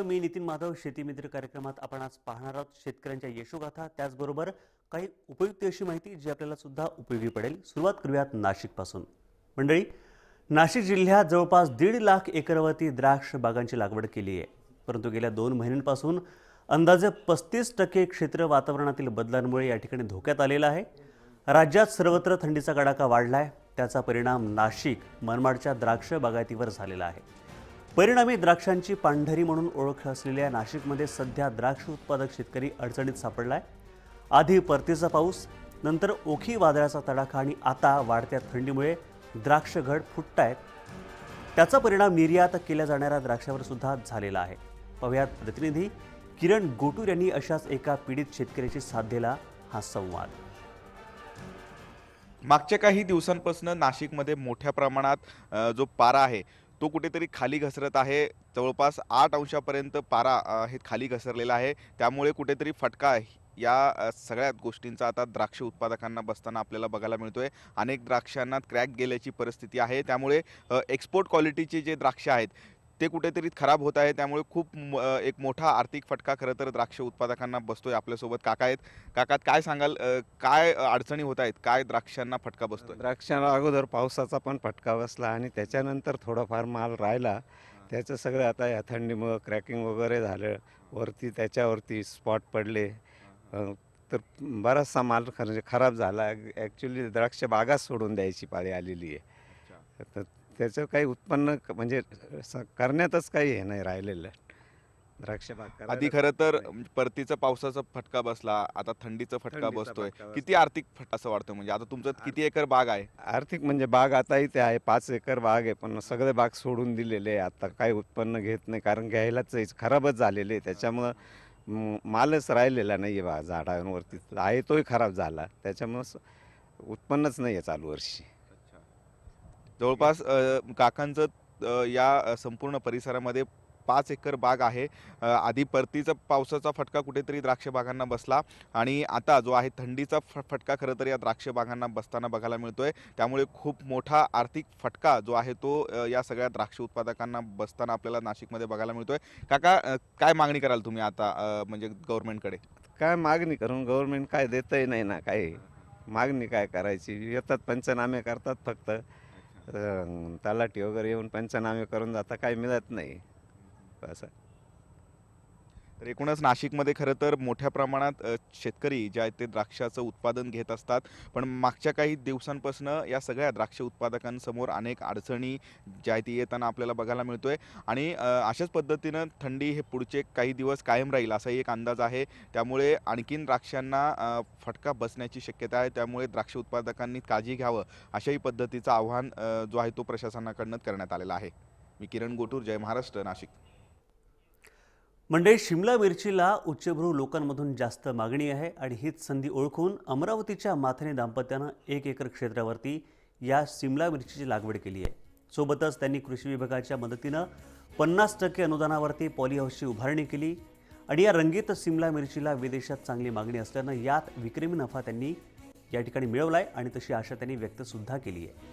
मी नितीन माधव शेती मित्र कार्यक्रमात आपण आज पाहणार आहोत शेतकऱ्यांच्या यशोगाथा, त्याचबरोबर काही उपयुक्त अशी माहिती जी आपल्याला सुद्धा उपयोगी पडेल। सुरुवात करूयात नाशिकपासून। मंडळी, नाशिक जिल्ह्यात जवळपास 1.5 लाख एकरवरती द्राक्ष बागांची लागवड केली आहे, परंतु गेल्या 2 महिन्यांपासून अंदाजे 35% क्षेत्र वातावरणातील बदलांमुळे या ठिकाणी धोक्यात आलेला आहे। राज्यात सर्वत्र थंडीचा कडाका वाढलाय, त्याचा परिणाम नाशिक मनमाडच्या द्राक्ष बागायतीवर झालेला आहे। परिणामी द्राक्षांची पांढरी म्हणून ओळख असलेल्या नाशिकमध्ये सध्या द्राक्ष उत्पादक शेतकरी अडचणीत सापडलाय। आधी परतीचा पाऊस, नंतर ओखी वादळाचा तडाखा आणि आता वाढत्या थंडीमुळे द्राक्ष घड फुटतायत। त्याचा परिणाम निर्यात केल्या जाणाऱ्या द्राक्षावर सुद्धा झालेला आहे। पाहुयात प्रतिनिधी किरण गोटूर यांनी अशाच एका पीडित शेतकऱ्याची साथ दिला हा संवाद। मागच्या काही दिवसांपासून नाशिकमध्ये मोठ्या प्रमाणात जो पारा आहे तो कुठेतरी खाली घसरत आहे। जवळपास 8 अंशापर्यंत पारा हे खाली घसरलेला आहे। त्यामुळे कुठेतरी फटका या सगळ्या गोष्टींचा आता द्राक्ष उत्पादकांना बसताना आपल्याला बघायला मिळतोय। अनेक द्राक्षांना क्रॅक गेल्याची परिस्थिती आहे। त्यामुळे एक्सपोर्ट क्वालिटीचे जे द्राक्ष आहेत ते कुठेतरी खराब होत आहे। त्यामुळे खूप एक मोठा आर्थिक फटका खरं तर द्राक्ष उत्पादकांना बसतोय। आपल्यासोबत काका आहेत। काका, काय सांगाल, काय अडचणी होत आहेत, काय द्राक्षांना फटका बसतोय? द्राक्षाला अगोदर पावसाचा पण फटका बसला आणि त्याच्यानंतर थोडाफार माल राहिला। त्याचं सगळं आता या थंडीमुळे क्रॅकिंग वगैरे झालं, वरती त्याच्यावरती स्पॉट पडले, तर बराचसा माल खराब झाला। ॲक्च्युली द्राक्ष बागाच सोडून द्यायची पाळी आलेली आहे। तर त्याचं काही उत्पन्न म्हणजे करण्यातच काही हे नाही राहिलेलं द्राक्ष बाग। आधी खरं तर परतीचा पावसाचा फटका बसला, आता थंडीचा फटका बसतोय। किती आर्थिक फटका असं वाटतं? म्हणजे आता तुमचं किती एकर बाग आहे? आर्थिक म्हणजे बाग आता इथे आहे 5 एकर बाग आहे, पण सगळे बाग सोडून दिलेले आहे। आता काही उत्पन्न घेत नाही, कारण घ्यायलाच खराबच झालेले आहे। त्याच्यामुळं मालच राहिलेला नाही आहे बाग, झाडांवरती आहे तोही खराब झाला। त्याच्यामुळं उत्पन्नच नाही आहे चालू वर्षी। जवळपास काकांचं या संपूर्ण परिसरामध्ये 5 एकर बाग आहे। आधी परतीचा पावसाचा फटका कुठेतरी द्राक्ष बागांना बसला आणि आता जो आहे थंडीचा फटका खरं तर या द्राक्ष बागांना बसताना बघायला मिळतोय। त्यामुळे खूप मोठा आर्थिक फटका जो आहे तो या सगळ्या द्राक्ष उत्पादकांना बसताना आपल्याला नाशिकमध्ये बघायला मिळतोय। काका, काय मागणी कराल तुम्ही आता म्हणजे गव्हर्नमेंटकडे? काय मागणी करून गव्हर्नमेंट काय देतही नाही ना, काही मागणी काय करायची। येतात पंचनामे करतात, फक्त तलाठी वगैरे येऊन पंचनामे करून जाता, काही मिळत नाही असं। तर एकूणच नाशिकमध्ये खरं तर मोठ्या प्रमाणात शेतकरी जे आहेत ते द्राक्षाचं उत्पादन घेत असतात, पण मागच्या काही दिवसांपासून या सगळ्या द्राक्ष उत्पादकांसमोर अनेक अडचणी ज्या आहेत ती येताना आपल्याला बघायला मिळतोय। आणि अशाच पद्धतीनं थंडी हे पुढचे काही दिवस कायम राहील असाही एक अंदाज आहे। त्यामुळे आणखीन द्राक्षांना फटका बसण्याची शक्यता आहे। त्यामुळे द्राक्ष उत्पादकांनी काळजी घ्यावं अशाही पद्धतीचं आव्हान जो आहे तो प्रशासनाकडून करण्यात आलेला आहे। मी किरण गोटूर, जय महाराष्ट्र, नाशिक। म्हणजे शिमला मिरचीला उच्चभ्रू लोकांमधून जास्त मागणी आहे आणि हीच संधी ओळखून अमरावतीच्या माथानी दाम्पत्यानं 1 एकर क्षेत्रावरती या शिमला मिरचीची लागवड केली आहे। सोबतच त्यांनी कृषी विभागाच्या मदतीनं 50% अनुदानावरती पॉलीहाऊसची उभारणी केली आणि या रंगीत शिमला मिरचीला विदेशात चांगली मागणी असल्यानं यात विक्रमी नफा त्यांनी या ठिकाणी मिळवलाय आणि तशी आशा त्यांनी व्यक्त सुद्धा केली आहे।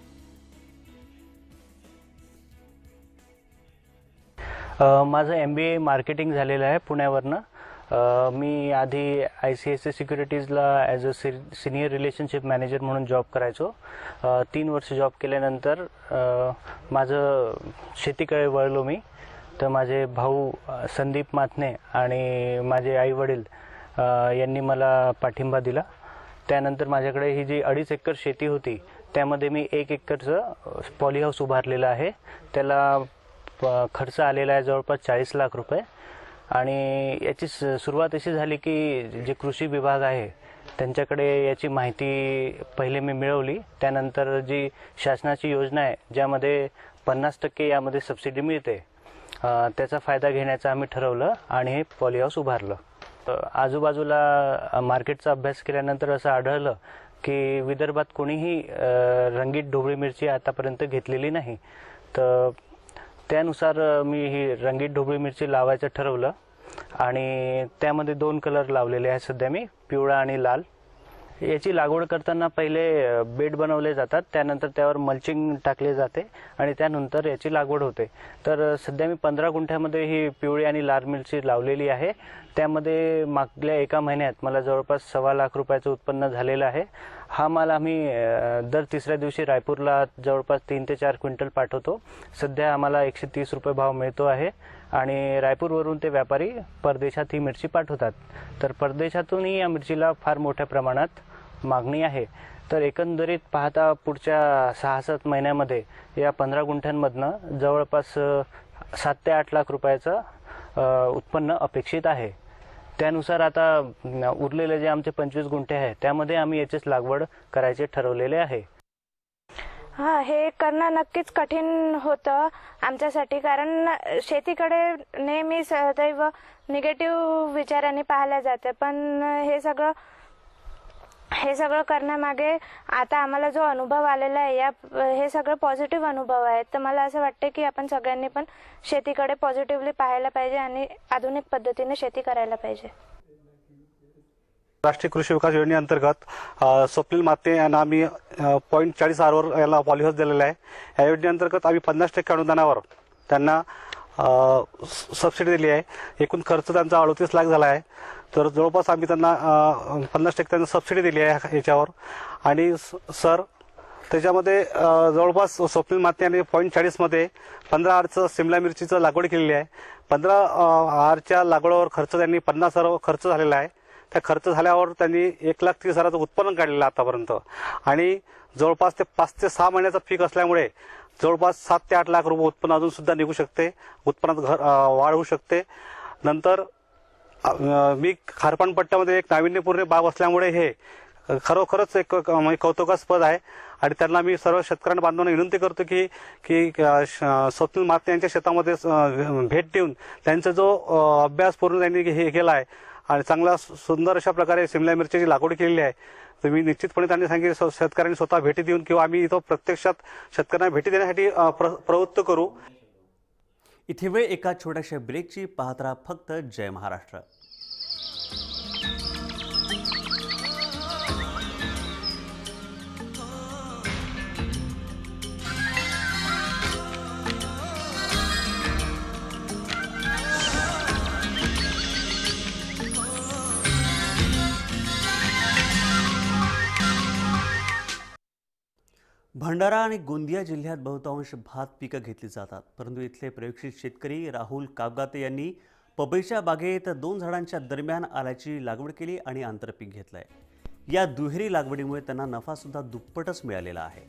माझं MBA मार्केटिंग झालेलं आहे पुण्यावरनं। मी आधी ICICI सिक्युरिटीजला as a senior relationship manager म्हणून जॉब करायचो। 3 वर्ष जॉब केल्यानंतर माझं शेतीकडे वळलो मी। तर माझे भाऊ संदीप माथने आणि माझे आईवडील यांनी मला पाठिंबा दिला। त्यानंतर माझ्याकडे ही जी 2.5 एकर शेती होती त्यामध्ये मी 1 एकरचं पॉलीहाऊस उभारलेलं आहे। त्याला खर्च आलेला आहे जवळपास 40 लाख रुपये। आणि याची सुरुवात अशी झाली की जे कृषी विभाग आहे त्यांच्याकडे याची माहिती पहिले मी मिळवली। त्यानंतर जी शासनाची योजना आहे ज्यामध्ये 50% यामध्ये सबसिडी मिळते, त्याचा फायदा घेण्याचं आम्ही ठरवलं आणि हे पॉलीहाऊस उभारलं। आजूबाजूला मार्केटचा अभ्यास केल्यानंतर असं आढळलं की विदर्भात कोणीही रंगीत ढोबळी मिरची आतापर्यंत घेतलेली नाही। तर त्यानुसार मी ही रंगीत ढोबळी मिरची लावायचं ठरवलं आणि त्यामध्ये 2 कलर लावलेले आहेत सध्या मी, पिवळा आणि लाल। याची लागवड करताना पहिले बेड बनवले जातात, त्यानंतर त्यावर मल्चिंग टाकले जाते आणि त्यानंतर याची लागवड होते. तर सध्या मी 15 गुंठ्यामध्ये ही पिवळी आणि लाल मिरची लावलेली आहे. त्यामध्ये मागल्या 1 महिन्यात मला जवळपास 1.25 लाख रुपयाचं उत्पन्न झालेलं आहे. हा माल आम्ही दर तिसऱ्या दिवशी रायपूरला जवळपास 3 ते 4 क्विंटल पाठवतो. सध्या आम्हाला 130 रुपये भाव मिळतो आहे आणि रायपूरवरून ते व्यापारी परदेशात ही मिरची पाठवतात. तर परदेशातूनही या मिरचीला फार मोठ्या प्रमाणात मागणी आहे. तर एकंदरीत पाहता पुढच्या 6-7 महिन्यामध्ये या 15 गुंठ्यांमधनं जवळपास 7 ते 8 लाख रुपयाचं उत्पन्न अपेक्षित आहे. त्यानुसार आता उरलेले जे आमचे 25 गुंठे आहे त्यामध्ये आम्ही याचीच लागवड करायचे ठरवलेले आहे. हां, हे करणं नक्कीच कठीण होतं आमच्यासाठी, कारण शेतीकडे नेहमी सदैव निगेटिव्ह विचारांनी पाहिलं जाते. पण हे सगळं करण्यामागे आता आम्हाला जो अनुभव आलेला आहे हे सगळं पॉझिटिव्ह अनुभव आहेत. तर मला असं वाटतं की आपण सगळ्यांनी पण शेतीकडे पॉझिटिव्हली पाहायला पाहिजे आणि आधुनिक पद्धतीने शेती करायला पाहिजे. राष्ट्रीय कृषी विकास योजनेअंतर्गत स्वप्नील माते यांना आम्ही 0.40 आरवर याला पॉलिहाऊस दिलेला आहे. या योजनेअंतर्गत आम्ही 50% अनुदानावर त्यांना सबसिडी दिली आहे. एकूण खर्च त्यांचा 38 लाख झाला आहे. तर जवळपास आम्ही त्यांना 50% त्यांना सबसिडी दिली आहे याच्यावर. आणि सर त्याच्यामध्ये जवळपास स्वप्नील माते यांनी 0.40 मध्ये 15 आरचं सिमला मिरचीचं लागवड केलेली आहे. 15 आरच्या लागवडीवर खर्च त्यांनी 50,000 खर्च झालेला आहे. त्या खर्च झाल्यावर त्यांनी 1,30,000चं उत्पन्न काढलेलं आतापर्यंत. आणि जवळपास ते 5 ते 6 महिन्याचं पीक असल्यामुळे जवळपास 7 ते 8 लाख रुपये उत्पन्न अजून सुद्धा निघू शकते, उत्पन्नात वाढ होऊ शकते. नंतर मी खारपान पट्ट्यामध्ये एक नाविन्यपूर्ण बाग असल्यामुळे हे खरोखरच एक कौतुकास्पद आहे. आणि त्यांना मी सर्व शेतकऱ्यांना बांधवांना विनंती करतो की स्वप्नील माते यांच्या शेतामध्ये भेट देऊन त्यांचा जो अभ्यास पूर्ण त्यांनी हे केला आहे आणि चांगला सुंदर अशा प्रकारे सिमला मिरचीची लागवड केलेली आहे. तर मी निश्चितपणे त्यांनी सांगितले शेतकऱ्यांनी स्वतः भेटी देऊन किंवा आम्ही इथं प्रत्यक्षात शेतकऱ्यांना भेटी देण्यासाठी प्रवृत्त करू. इथे वेळ एका छोट्याशा ब्रेकची. पाहत राहा फक्त जय महाराष्ट्र. भंडारा आणि गोंदिया जिल्ह्यात बहुतांश भात पिकं घेतली जातात. परंतु इथले प्रयोगशील शेतकरी राहुल कापगाते यांनी पपईच्या बागेत 2 झाडांच्या दरम्यान आल्याची लागवड केली आणि आंतरपीक घेतलंय. या दुहेरी लागवडीमुळे त्यांना नफा सुद्धा दुप्पटच मिळालेला आहे.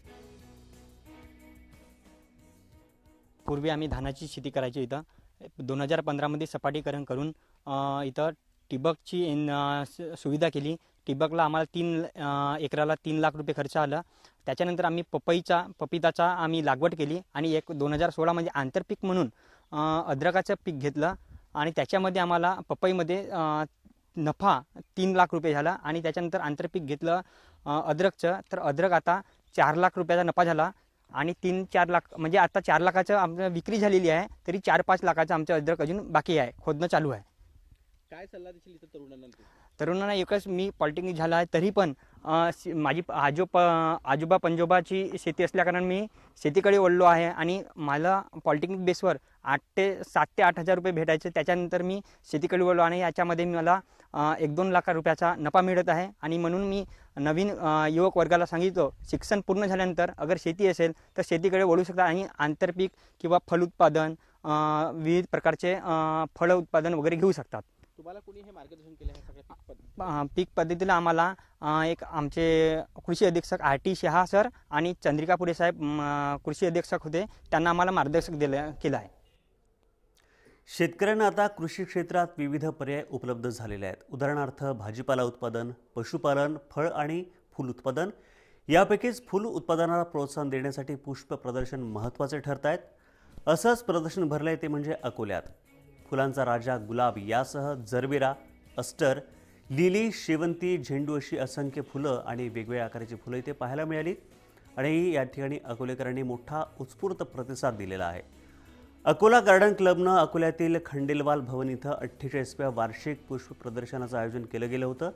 पूर्वी आम्ही धानाची शेती करायची. इथं 2015 मध्ये सपाटीकरण करून इथं ठिबकची सुविधा केली. ठिबकला आम्हाला 3 एकराला 3 लाख रुपये खर्च आला. त्याच्यानंतर आम्ही पपीताचा आम्ही लागवड केली आणि 2016 म्हणजे आंतरपीक म्हणून अद्रकाचं पीक घेतलं आणि त्याच्यामध्ये आम्हाला पपईमध्ये नफा 3 लाख रुपये झाला. आणि त्याच्यानंतर आंतरपीक घेतलं अद्रकचं, तर अद्रक आता 4 लाख रुपयाचा नफा झाला. आणि 3-4 लाख म्हणजे आता 4 लाखाचं आमचं विक्री झालेली आहे, तरी 4-5 लाखाचं आमचं अद्रक अजून बाकी आहे, खोदणं चालू आहे. काय सल्ला देशील इथं तरुणांना? एकच, मी पॉलिटेक्निक झाला आहे तरी पण माझी आजोबा पंजोबाची शेती असल्याकारण मी शेतीकडे वळलो आहे. आणि मला पॉलिटेक्निक बेसवर 7 ते 8 हजार रुपये भेटायचे. त्याच्यानंतर मी शेतीकडे वळलो आणि याच्यामध्ये मला 1-2 लाख रुपयाचा नफा मिळत आहे. आणि म्हणून मी नवीन युवक वर्गाला सांगितलं, शिक्षण पूर्ण झाल्यानंतर अगर शेती असेल तर शेतीकडे वळू शकता आणि आंतरपीक किंवा फल उत्पादन, विविध प्रकारचे फळ उत्पादन वगैरे घेऊ शकतात. तुम्हाला कोणी हे मार्गदर्शन केलं आहे सगळ्या पीक पद्धतीला? आम्हाला एक आमचे कृषी अधीक्षक RT शहा सर आणि चंद्रिकापुरे साहेब कृषी अधीक्षक होते, त्यांना आम्हाला मार्गदर्शक केलं आहे. शेतकऱ्यांना आता कृषी क्षेत्रात विविध पर्याय उपलब्ध झालेले आहेत. उदाहरणार्थ भाजीपाला उत्पादन, पशुपालन, फळ आणि फूल उत्पादन. यापैकीच फूल उत्पादनाला प्रोत्साहन देण्यासाठी पुष्प प्रदर्शन महत्त्वाचे ठरत आहेत. असंच प्रदर्शन भरलंय ते म्हणजे अकोल्यात. फुलांचा राजा गुलाब यासह जरबेरा, अस्टर, लिली, शेवंती, झेंडू अशी असंख्य फुलं आणि वेगवेगळ्या आकाराची फुलं इथे पाहायला मिळाली. आणि या ठिकाणी अकोलेकरांनी मोठा उत्स्फूर्त प्रतिसाद दिलेला आहे. अकोला गार्डन क्लबनं अकोल्यातील खंडेलवाल भवन इथं 48व्या वार्षिक पुष्प प्रदर्शनाचं आयोजन केलं गेलं होतं.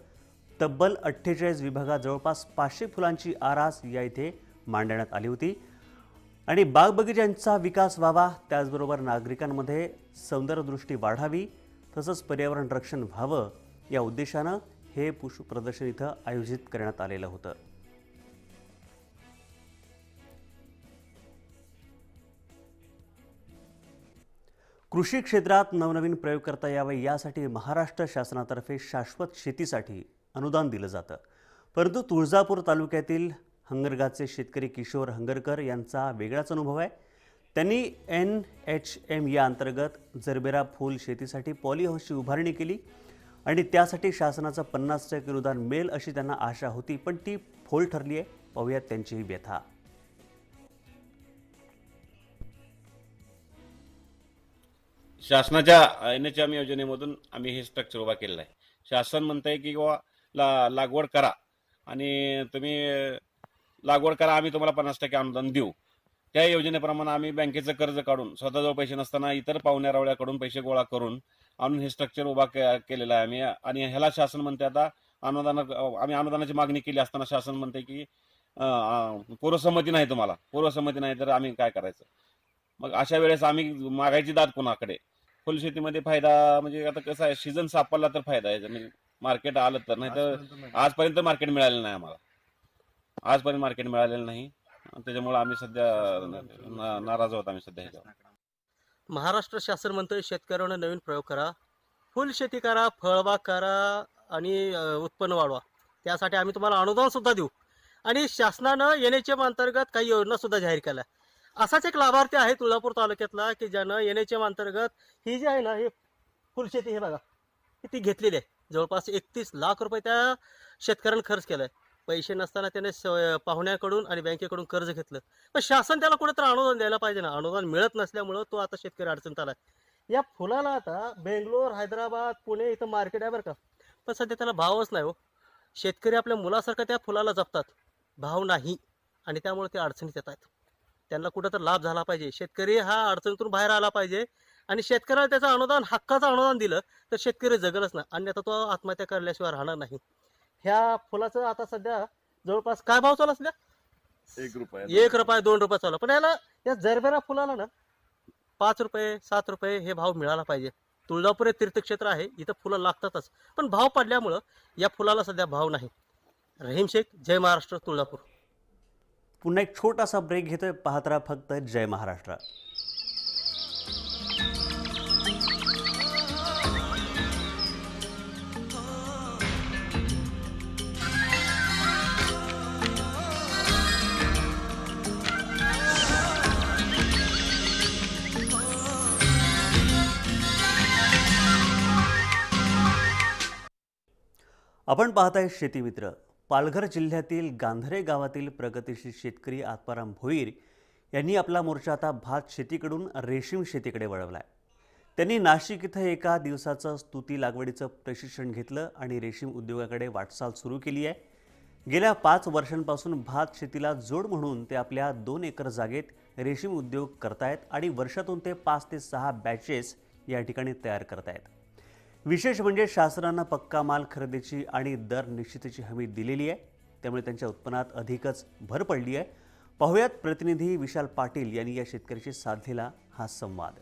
तब्बल 48 विभागात जवळपास 500 फुलांची आरास या इथे मांडण्यात आली होती आणि बागबगीच्यांचा विकास व्हावा, त्याचबरोबर नागरिकांमध्ये सौंदर्यदृष्टी वाढावी, तसंच पर्यावरण रक्षण व्हावं या उद्देशानं हे पुष्प प्रदर्शन इथं आयोजित करण्यात आलेलं होतं. कृषी क्षेत्रात नवनवीन प्रयोग करता यावे यासाठी महाराष्ट्र शासनातर्फे शाश्वत शेतीसाठी अनुदान दिलं जातं. परंतु तुळजापूर तालुक्यातील हंगरगाचे शेतकरी किशोर हंगरकर यांचा वेगळाच अनुभव आहे. त्यांनी NHM या अंतर्गत जरबेरा फूल शेतीसाठी पॉलीहाऊसची उभारणी केली आणि त्यासाठी शासनाचं 50% अनुदान मिळेल अशी त्यांना आशा होती, पण ती फोल ठरली आहे. पाहूयात त्यांची ही व्यथा. शासनाच्या NHM योजनेमधून आम्ही हे स्ट्रक्चर उभा केलेलं आहे. शासन म्हणतंय की बाबा लागवड करा आणि तुम्ही लागवड करा, आम्ही तुम्हाला 50% अनुदान देऊ. त्या योजनेप्रमाणे आम्ही बँकेचं कर्ज काढून स्वतःजवळ पैसे नसताना इतर पाहुण्यारावळ्याकडून पैसे गोळा करून आणून हे स्ट्रक्चर उभा केलेलं आहे आम्ही. आणि ह्याला शासन म्हणते आता आम्ही अनुदानाची मागणी केली असताना शासन म्हणते की पूर्वसंमती नाही, तुम्हाला पूर्वसंमती नाही तर आम्ही काय करायचं. मग अशा वेळेस आम्ही मागायची दाद कोणाकडे. फुलशेतीमध्ये फायदा म्हणजे आता कसं आहे, सीझन सापडला तर फायदा आहे, म्हणजे मार्केट आलं तर. नाही तर आजपर्यंत मार्केट मिळालेलं नाही आम्हाला, आजपर्यंत मार्केट मिळालेलं नाही. त्याच्यामुळे आम्ही सध्या नाराज आहोत. आम्ही सध्या ह्याच्यावर महाराष्ट्र शासन म्हणतंय शेतकऱ्यांना नवीन प्रयोग करा, फुल शेती करा, फळबाग करा आणि उत्पन्न वाढवा. त्यासाठी आम्ही तुम्हाला अनुदान सुद्धा देऊ आणि शासनानं NHM अंतर्गत काही योजना सुद्धा जाहीर केल्या. असाच एक लाभार्थी आहे तुळजापूर तालुक्यातला की ज्यानं NHM अंतर्गत ही जी आहे ना, हे फुलशेती हे बघा ती घेतलेली आहे. जवळपास 31 लाख रुपये त्या शेतकऱ्यानं खर्च केलाय. पैसे नसताना त्याने पाहुण्याकडून आणि बँकेकडून कर्ज घेतलं. पण शासन त्याला कुठेतरी अनुदान द्यायला पाहिजे ना. अनुदान मिळत नसल्यामुळं तो आता शेतकरी अडचणीत आलाय. या फुलाला आता बेंगलोर, हैदराबाद, पुणे इथं मार्केट आहे बरं का, पण सध्या त्याला भावच नाही हो. शेतकरी आपल्या मुलासारखं त्या फुलाला जपतात, भाव नाही आणि त्यामुळे ते अडचणीत येत आहेत. त्यांना कुठं तर लाभ झाला पाहिजे. शेतकरी हा अडचणीतून बाहेर आला पाहिजे आणि शेतकऱ्याला त्याचं अनुदान, हक्काचं अनुदान दिलं तर शेतकरी जगलच ना, अन्यथा तो आत्महत्या करल्याशिवाय राहणार नाही. ह्या फुलाचं आता सध्या जवळपास काय भाव चालू असल्या, 1 रुपया 1 रुपया 2 रुपये चालू. पण याला या जरबेरा फुलाला ना 5 रुपये 7 रुपये हे भाव मिळाला पाहिजे. तुळजापूर हे तीर्थक्षेत्र आहे, इथं फुलं लागतातच, पण भाव पडल्यामुळं या फुलाला सध्या भाव नाही. रहीम शेख, जय महाराष्ट्र, तुळजापूर. पुन्हा एक छोटासा ब्रेक घेतोय. पाहत राहा फक्त जय महाराष्ट्र. आपण पाहताय शेतीमित्र. पालघर जिल्ह्यातील गांधरे गावातील प्रगतिशील शेतकरी आत्माराम भोईर यांनी आपला मोर्चा आता भात शेतीकडून रेशीम शेतीकडे वळवलाय. त्यांनी नाशिक इथं एका दिवसाचं स्तुती लागवडीचं प्रशिक्षण घेतलं आणि रेशीम उद्योगाकडे वाटचाल सुरू केली आहे. गेल्या 5 वर्षांपासून भात शेतीला जोड म्हणून ते आपल्या 2 एकर जागेत रेशीम उद्योग करतायत आणि वर्षातून ते 5 ते 6 बॅचेस या ठिकाणी तयार करतायत. विशेष म्हणजे शासनानं पक्का माल खरेदीची आणि दर निश्चितीची हमी दिलेली आहे, त्यामुळे त्यांच्या उत्पन्नात अधिकच भर पडली आहे. पाहुयात प्रतिनिधी विशाल पाटील यांनी या शेतकऱ्याशी साधलेला हा संवाद.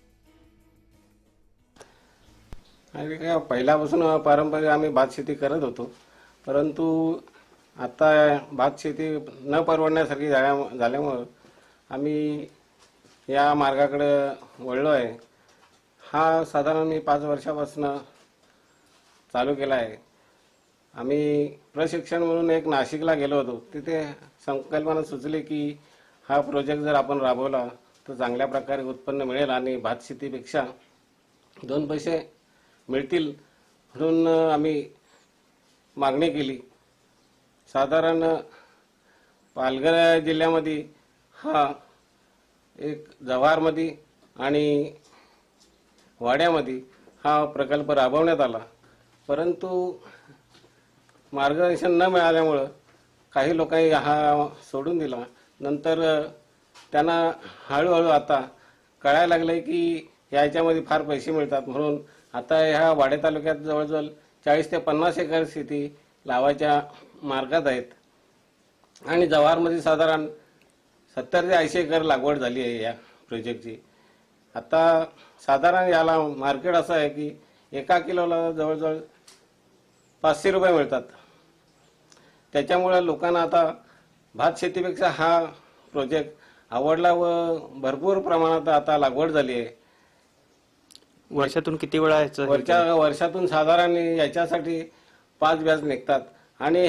पहिल्यापासून पारंपरिक आम्ही भात शेती करत होतो, परंतु आता भात शेती न परवडण्यासारखी झाल्यामुळं आम्ही या मार्गाकडे वळलो आहे. हा साधारण मी 5 वर्षापासून चालू केला आहे. आम्ही प्रशिक्षण म्हणून एक नाशिकला गेलो होतो. तिथे संकल्पना सुचली की हा प्रोजेक्ट जर आपण राबवला तर चांगल्या प्रकारे उत्पन्न मिळेल आणि भात शेतीपेक्षा 2 पैसे मिळतील म्हणून आम्ही मागणी केली. साधारण पालघर जिल्ह्यामध्ये हा एक जव्हारमध्ये आणि वाड्यामध्ये हा प्रकल्प राबवण्यात आला, परंतु मार्गदर्शन न मिळाल्यामुळं काही लोकांनी हा सोडून दिला. नंतर त्यांना हळूहळू आता कळायला लागलं की याच्यामध्ये फार पैसे मिळतात, म्हणून आता ह्या वाडे तालुक्यात जवळजवळ 40 ते 50 एकर शेती लावायच्या मार्गात आहेत आणि जव्हारमध्ये साधारण 70 ते 80 एकर लागवड झाली आहे या प्रोजेक्टची. आता साधारण याला मार्केट असं आहे की 1 किलोला जवळजवळ 500 रुपये मिळतात. त्याच्यामुळे लोकांना आता भात शेतीपेक्षा हा प्रोजेक्ट आवडला व भरपूर प्रमाणात आता लागवड झाली आहे. वर्षातून किती वेळा याचं वर्षातून साधारण याच्यासाठी 5 बॅच निघतात आणि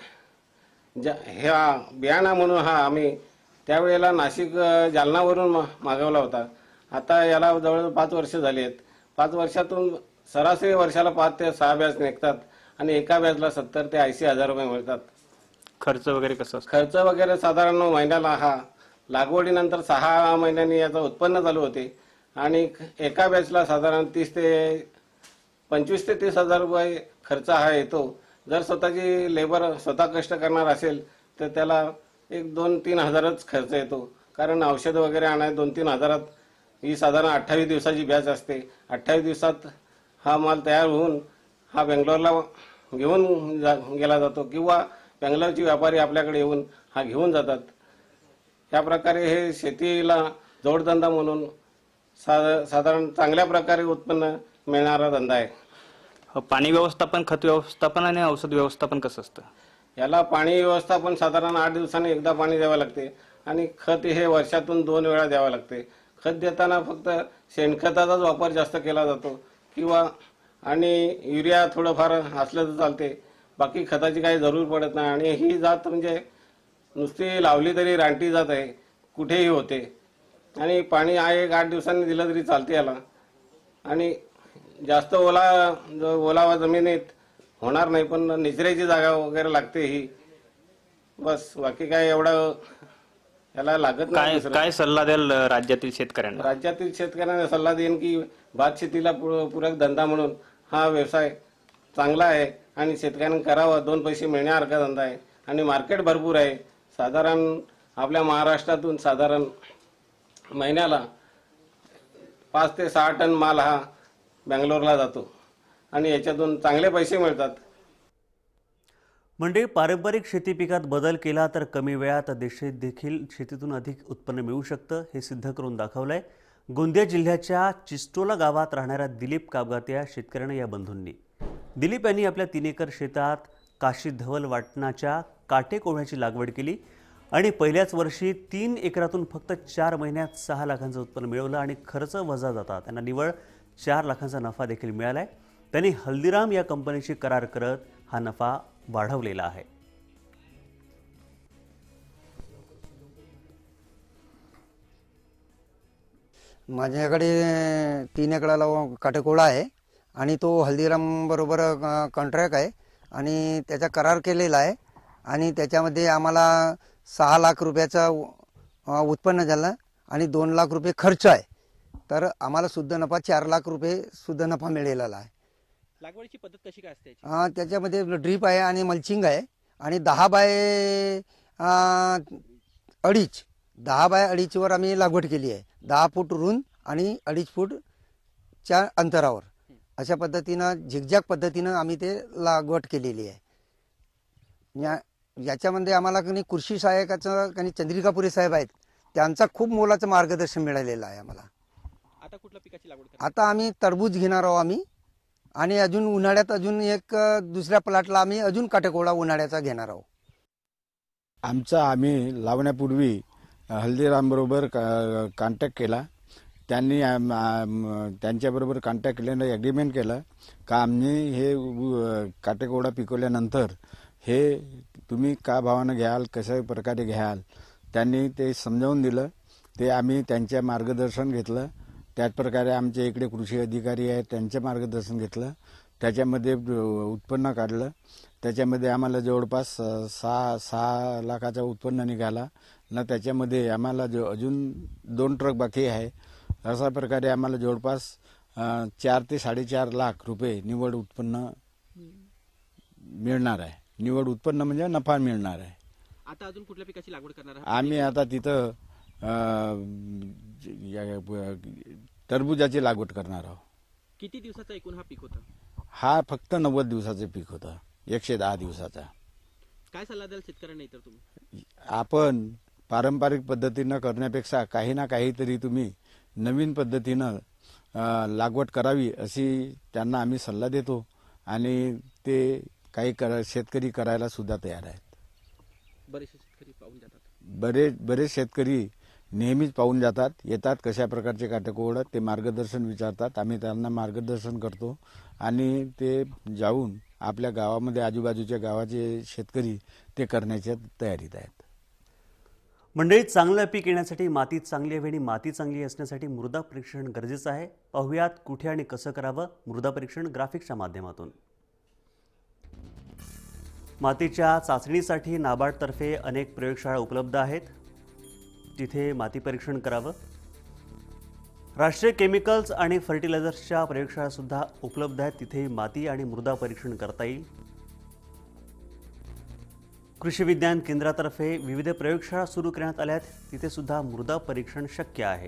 ह्या बियाणा म्हणून हा आम्ही त्यावेळेला नाशिक जालनावरून मागवला होता. आता याला जवळजवळ 5 वर्ष झाली आहेत. 5 वर्षातून सरासरी वर्षाला 5 ते 6 बॅच निघतात आणि एका बॅचला 70 ते 80 हजार रुपये मिळतात. खर्च वगैरे कसं असतं? खर्च वगैरे साधारण महिन्याला हा लागवडीनंतर 6 महिन्यांनी याचं उत्पन्न चालू होते आणि एका बॅचला साधारण 25 ते 30 हजार रुपये खर्च हा येतो. जर स्वतःची लेबर स्वतः कष्ट करणार असेल तर त्याला 1-2-3 हजारच खर्च येतो, कारण औषध वगैरे आणाय 2-3 हजारात ही साधारण 28 दिवसाची बॅच असते. 28 दिवसात हा माल तयार होऊन हा बेंगलोरला घेऊन गेला जातो किंवा बेंगलोरचे व्यापारी आपल्याकडे येऊन हा घेऊन जातात. या प्रकारे हे शेतीला जोडधंदा म्हणून साधारण चांगल्या प्रकारे उत्पन्न मिळणारा धंदा आहे. पाणी व्यवस्थापन, खत व्यवस्थापन आणि औषध व्यवस्थापन कसं असतं? याला पाणी व्यवस्थापन साधारण 8 दिवसांनी एकदा पाणी द्यावं लागते आणि खत हे वर्षातून 2 वेळा द्यावं लागते. खत देताना फक्त शेणखताचाच वापर जास्त केला जातो किंवा आणि युरिया थोडंफार असलं तर चालते. बाकी खताची काही जरूर पडत नाही आणि ही जात म्हणजे नुसती लावली तरी रानटी जात आहे, कुठेही होते आणि पाणी 8 दिवसांनी दिलं तरी चालते याला. आणि जास्त ओलावा जमिनीत होणार नाही, पण निचऱ्याची जागा वगैरे लागते ही, बस. बाकी काय एवढं याला लागत नाही. काय सल्ला द्याल राज्यातील शेतकऱ्यांना? राज्यातील शेतकऱ्यांना सल्ला देईन की भात शेतीला पूरक धंदा म्हणून हा व्यवसाय चांगला आहे आणि शेतकऱ्यांनी करावा. 2 पैसे मिळण्यासारखा धंदा आहे आणि मार्केट भरपूर आहे. साधारण आपल्या महाराष्ट्रातून साधारण महिन्याला 5 ते 6 टन माल हा बेंगलोरला जातो आणि याच्यातून चांगले पैसे मिळतात. म्हणजे पारंपरिक शेती पिकात बदल केला तर कमी वेळात देशात देखील शेतीतून अधिक उत्पन्न मिळू शकतं, हे सिद्ध करून दाखवलंय गोंदिया जिल्ह्याच्या चिस्टोला गावात राहणाऱ्या दिलीप कापगाते या शेतकऱ्यांना या बंधूंनी. दिलीप यांनी आपल्या 3 एकर शेतात काशी धवल वाटणाच्या काटेकोहळ्याची लागवड केली आणि पहिल्याच वर्षी 3 एकरातून फक्त 4 महिन्यात 6 लाखांचं उत्पन्न मिळवलं आणि खर्च वजा जाता त्यांना निव्वळ 4 लाखांचा नफा देखील मिळालाय. त्यांनी हल्दीराम या कंपनीशी करार करत हा नफा वाढवलेला आहे. माझ्याकडे 3 एकराला काटेकोळा आहे आणि तो हल्दीराम बरोबर कॉन्ट्रॅक्ट आहे आणि त्याचा करार केलेला आहे आणि त्याच्यामध्ये आम्हाला 6 लाख रुपयाचा उत्पन्न झालं आणि 2 लाख रुपये खर्च आहे. तर आम्हाला शुद्ध नफा 4 लाख रुपये शुद्ध नफा मिळालेला आहे. लागवडीची पद्धत कशी काय असते? त्याच्यामध्ये ड्रीप आहे आणि मल्चिंग आहे आणि 10 बाय 2.5 वर आम्ही लागवड केली आहे. 10 फूट रुंद आणि 2.5 फूटच्या अंतरावर अशा पद्धतीनं झिगझॅग पद्धतीनं आम्ही ते लागवड केलेली आहे. याच्यामध्ये आम्हाला काही कृषी सहाय्यकाचं काही चंद्रिकापुरे साहेब आहेत, त्यांचा खूप मोलाचं मार्गदर्शन मिळालेलं आहे आम्हाला. आता कुठल्या पिकाची लागवड? आता आम्ही टरबूज घेणार आहोत आम्ही आणि अजून उन्हाळ्यात अजून एक दुसऱ्या प्लॉटला आम्ही अजून काटेकोळा उन्हाळ्याचा घेणार आहोत. आम्ही लावण्यापूर्वी हल्दीरामबरोबर कॉन्टॅक्ट केला. त्यांनी त्यांच्याबरोबर कॉन्टॅक्ट केल्यानं ॲग्रीमेंट केलं का आम्ही हे काटेकोळा पिकवल्यानंतर हे तुम्ही का भावानं घ्याल, कशा प्रकारे घ्याल, त्यांनी ते समजावून दिलं. ते आम्ही त्यांच्या मार्गदर्शन घेतलं. त्याचप्रकारे आमच्या इकडे कृषी अधिकारी आहेत, त्यांचं मार्गदर्शन घेतलं. त्याच्यामध्ये उत्पन्न काढलं. त्याच्यामध्ये आम्हाला जवळपास 6 लाखाचं उत्पन्न निघाला ना. त्याच्यामध्ये आम्हाला अजून 2 ट्रक बाकी आहे. अशा प्रकारे आम्हाला जवळपास 4 ते 4.5 लाख रुपये निव्वळ उत्पन्न मिळणार आहे. निव्वळ उत्पन्न म्हणजे नफा मिळणार आहे. आता अजून कुठल्या पिकाची लागवड करणार आहात? आम्ही आता तिथं टरबूजाची लागवड करणार आहोत. किती दिवसाचा एकूण हा पीक होता? हा फक्त 90 दिवसाचे पीक होता. 110 दिवसाचा. काय सल्ला द्याल शेतकऱ्यांना इतर तुम्ही? आपण पारंपरिक पद्धतीनं करण्यापेक्षा काही ना काहीतरी तुम्ही नवीन पद्धतीनं लागवड करावी अशी त्यांना आम्ही सल्ला देतो आणि ते काही शेतकरी करायला सुद्धा तयार आहेत. बरेचसे शेतकरी पाहून जातात. बरेच शेतकरी नेहमीच पाहून जातात, येतात कशा प्रकारचे काटेकोड ते मार्गदर्शन विचारतात. आम्ही त्यांना मार्गदर्शन करतो आणि ते जाऊन आपल्या गावामध्ये आजूबाजूच्या गावाचे शेतकरी ते करण्याच्या तयारीत आहेत. मंडळी, चांगलं पीक येण्यासाठी माती चांगली हवी आणि माती चांगली असण्यासाठी मृदा परीक्षण गरजेचं आहे. पाहुयात कुठे आणि कसं करावं मृदा परीक्षण ग्राफिक्सच्या माध्यमातून. मातीच्या चाचणीसाठी नाबार्डतर्फे अनेक प्रयोगशाळा उपलब्ध आहेत, तिथे माती परीक्षण करावं. राष्ट्रीय केमिकल्स आणि फर्टिलायझर्सच्या प्रयोगशाळासुद्धा उपलब्ध आहेत, तिथे माती आणि मृदा परीक्षण करता येईल. कृषी विज्ञान केंद्रातर्फे विविध प्रयोगशाळा सुरू करण्यात आल्या आहेत, तिथे सुद्धा मृदा परीक्षण शक्य आहे.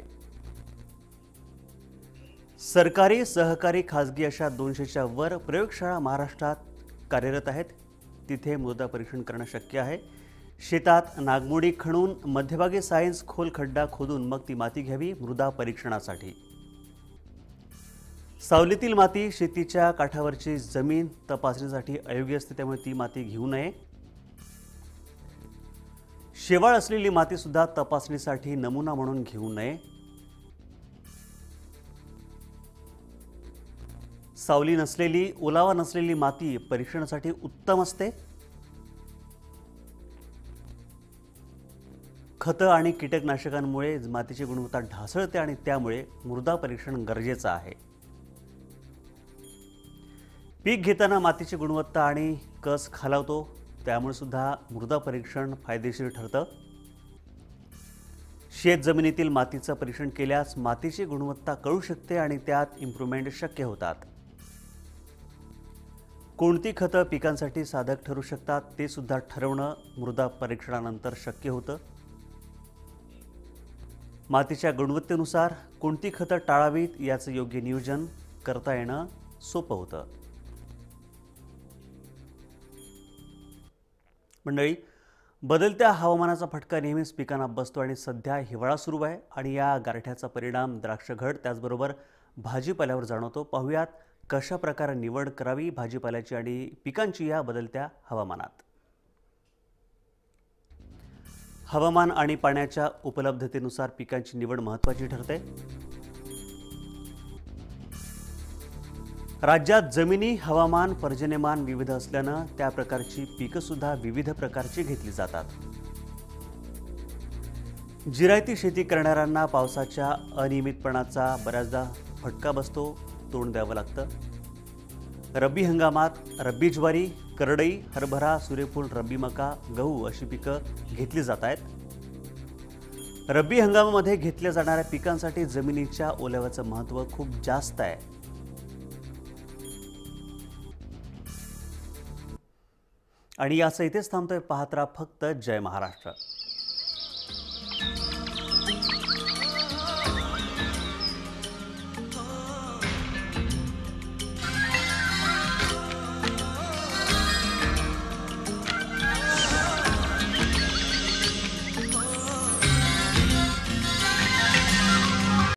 सरकारी, सहकारी, खाजगी अशा 200च्या वर प्रयोगशाळा महाराष्ट्रात कार्यरत आहेत, तिथे मृदा परीक्षण करणं शक्य आहे. शेतात नागमोडी खणून मध्यभागी सायन्स खोल खड्डा खोदून मग ती माती घ्यावी मृदा परीक्षणासाठी. सावलीतील माती, शेतीच्या काठावरची जमीन तपासणीसाठी अयोग्य असते, त्यामुळे ती माती घेऊ नये. शेवाळ असलेली माती सुद्धा तपासणीसाठी नमुना म्हणून घेऊ नये. सावली नसलेली, ओलावा नसलेली माती परीक्षणासाठी उत्तम असते. खतं आणि कीटकनाशकांमुळे मातीची गुणवत्ता ढासळते आणि त्यामुळे मृदा परीक्षण गरजेचं आहे. पीक घेताना मातीची गुणवत्ता आणि कस खालावतो, त्यामुळे सुद्धा मृदा परीक्षण फायदेशीर ठरतं. शेत जमिनीतील मातीचं परीक्षण केल्यास मातीची गुणवत्ता कळू शकते आणि त्यात इम्प्रूव्हमेंट शक्य होतात. कोणती खतं पिकांसाठी साधक ठरू शकतात ते सुद्धा ठरवणं मृदा परीक्षणानंतर शक्य होतं. मातीच्या गुणवत्तेनुसार कोणती खतं टाळावीत याचं योग्य नियोजन करता येणं सोपं होतं. मंडळी, बदलत्या हवामानाचा फटका नेहमीच पिकांना बसतो आणि सध्या हिवाळा सुरू आहे आणि या गारठ्याचा परिणाम द्राक्षघड त्याचबरोबर भाजीपाल्यावर जाणवतो. पाहुयात कशा प्रकारे निवड करावी भाजीपाल्याची आणि पिकांची या बदलत्या हवामानात. हवामान आणि पाण्याच्या उपलब्धतेनुसार पिकांची निवड महत्त्वाची ठरते. राज्यात जमिनी, हवामान, पर्जन्यमान विविध असल्यानं त्या प्रकारची पिकं सुद्धा विविध प्रकारची घेतली जातात. जिरायती शेती करणाऱ्यांना पावसाच्या अनियमितपणाचा बऱ्याचदा फटका बसतो, तोंड द्यावं लागतं. रब्बी हंगामात रब्बी ज्वारी, करडई, हरभरा, सूर्यफूल, रब्बी मका, गहू अशी पिकं घेतली जात आहेत. रब्बी हंगामामध्ये घेतल्या जाणाऱ्या पिकांसाठी जमिनीच्या ओलाव्याचं महत्त्व खूप जास्त आहे. आणि याचं इथेच थांबतोय. पाहत राहा फक्त जय महाराष्ट्र.